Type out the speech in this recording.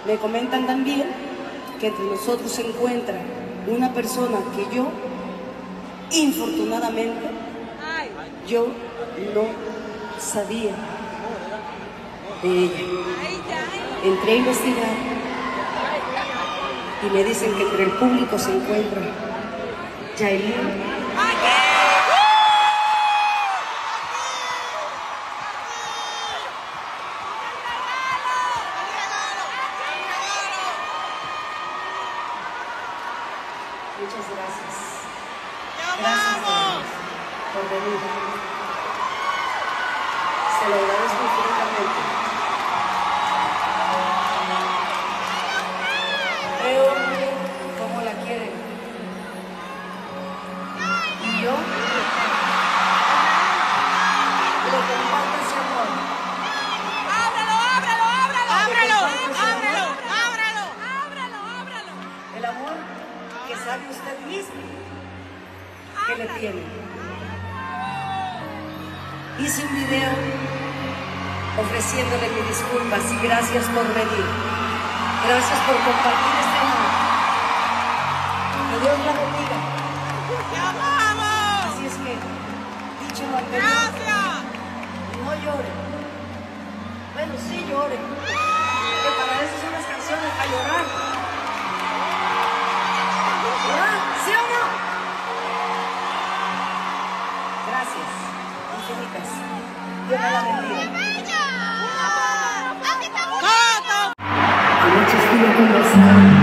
Me comentan también que entre nosotros se encuentra una persona que yo, infortunadamente, yo no sabía de ella. Entré a investigar y me dicen que entre el público se encuentra Yailin. Muchas gracias. Gracias por venir. Se lo agradezco infinitamente. Veo cómo la quieren. Y yo le comparto ese amor. ¡Ábralo, ábralo, ábralo! ¡Ábralo, ábralo, ábralo! ¡Ábralo, ábralo! El amor que sabe usted mismo que le tiene. Hice un video ofreciéndole mis disculpas y gracias por venir. Gracias por compartir este amor. Que Dios la bendiga. ¡Te amamos! Así es que, dicho lo anterior, ¡Gracias! no llore. Bueno, sí llore. Que para eso son las canciones, para llorar. ¿Verdad? ¿Sí o no? Gracias. Infinitas. Dios me la bendiga. Anoche estuve conversando